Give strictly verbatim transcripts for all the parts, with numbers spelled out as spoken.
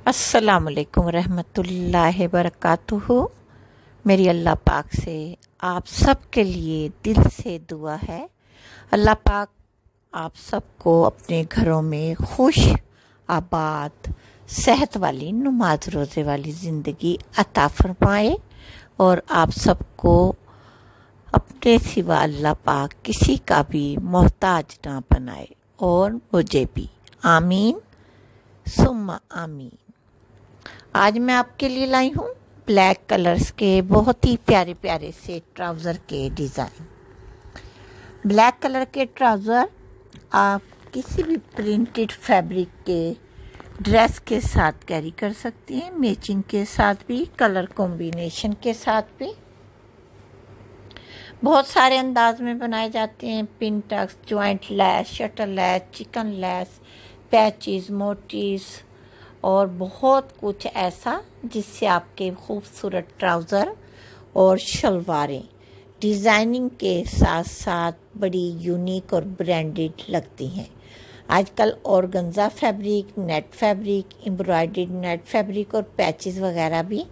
अस्सलामुअलैकुम रहमतुल्लाहि बरकातुहू। मेरी अल्लाह पाक से आप सब के लिए दिल से दुआ है, अल्लाह पाक आप सबको अपने घरों में खुश आबाद सेहत वाली नमाज रोज़े वाली ज़िंदगी अता फरमाए और आप सबको अपने सिवा अल्लाह पाक किसी का भी मोहताज ना बनाए और मुझे भी। आमीन सुम्मा आमीन। आज मैं आपके लिए लाई हूँ ब्लैक कलर्स के बहुत ही प्यारे प्यारे से ट्राउज़र के डिज़ाइन। ब्लैक कलर के ट्राउज़र आप किसी भी प्रिंटेड फैब्रिक के ड्रेस के साथ कैरी कर सकती हैं, मैचिंग के साथ भी, कलर कॉम्बिनेशन के साथ भी। बहुत सारे अंदाज में बनाए जाते हैं, pin tucks, joint lace, shuttle lace, chicken lace, patches, motifs और बहुत कुछ ऐसा जिससे आपके खूबसूरत ट्राउज़र और शलवारें डिज़ाइनिंग के साथ साथ बड़ी यूनिक और ब्रांडेड लगती हैं। आजकल organza fabric, net fabric, embroidered net fabric और पैचेस वगैरह भी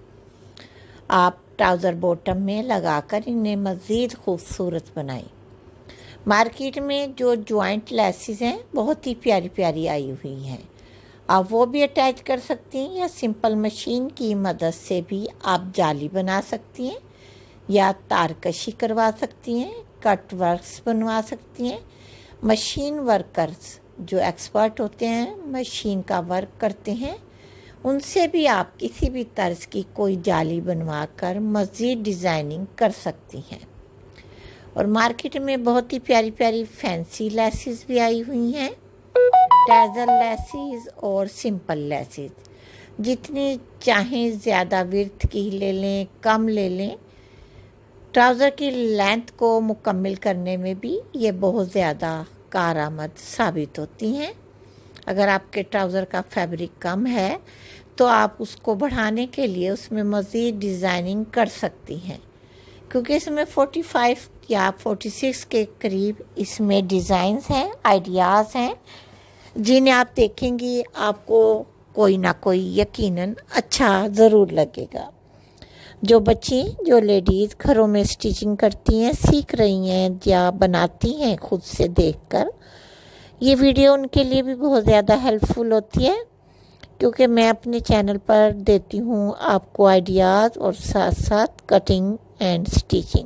आप ट्राउज़र बॉटम में लगाकर इन्हें मज़ीद खूबसूरत बनाएं। मार्केट में जो जॉइंट लेसेस हैं बहुत ही प्यारी प्यारी आई हुई हैं, आप वो भी अटैच कर सकती हैं या सिंपल मशीन की मदद से भी आप जाली बना सकती हैं या तारकशी करवा सकती हैं, कट वर्क्स बनवा सकती हैं। मशीन वर्कर्स जो एक्सपर्ट होते हैं, मशीन का वर्क करते हैं, उनसे भी आप किसी भी तर्ज की कोई जाली बनवा कर मज़ीद डिज़ाइनिंग कर सकती हैं। और मार्केट में बहुत ही प्यारी प्यारी फैंसी लेसेस भी आई हुई हैं, टैजल लेसेस और सिंपल लेसेस। जितनी चाहें ज़्यादा विड्थ की ले लें, कम ले लें, ट्राउज़र की लेंथ को मुकम्मल करने में भी ये बहुत ज़्यादा कारआमद साबित होती हैं। अगर आपके ट्राउज़र का फैब्रिक कम है तो आप उसको बढ़ाने के लिए उसमें मज़ीद डिज़ाइनिंग कर सकती हैं, क्योंकि इसमें पैंतालीस या छियालीस के करीब इसमें डिज़ाइंस हैं, आइडियाज़ हैं, जिन्हें आप देखेंगी आपको कोई ना कोई यकीनन अच्छा ज़रूर लगेगा। जो बच्ची, जो लेडीज़ घरों में स्टिचिंग करती हैं, सीख रही हैं या बनाती हैं खुद से देखकर, ये वीडियो उनके लिए भी बहुत ज़्यादा हेल्पफुल होती है, क्योंकि मैं अपने चैनल पर देती हूँ आपको आइडियाज़ और साथ साथ cutting and stitching.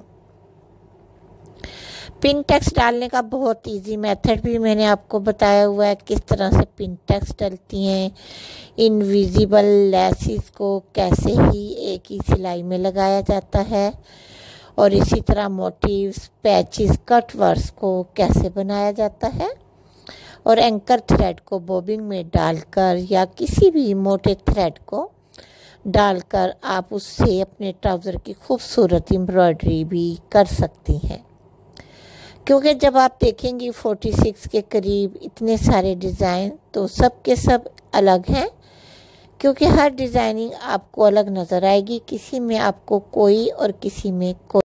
Pin tacks डालने का बहुत इजी मेथड भी मैंने आपको बताया हुआ है, किस तरह से पिन टैक्स डलती हैं, इनविजिबल लेसेस को कैसे ही एक ही सिलाई में लगाया जाता है, और इसी तरह मोटिव्स, पैचेस, कट वर्क्स को कैसे बनाया जाता है, और एंकर थ्रेड को बॉबिंग में डालकर या किसी भी मोटे थ्रेड को डालकर आप उससे अपने ट्राउज़र की खूबसूरत एम्ब्रॉयडरी भी कर सकती हैं। क्योंकि जब आप देखेंगी छियालीस के करीब इतने सारे डिज़ाइन, तो सब के सब अलग हैं, क्योंकि हर डिज़ाइनिंग आपको अलग नज़र आएगी, किसी में आपको कोई और किसी में कोई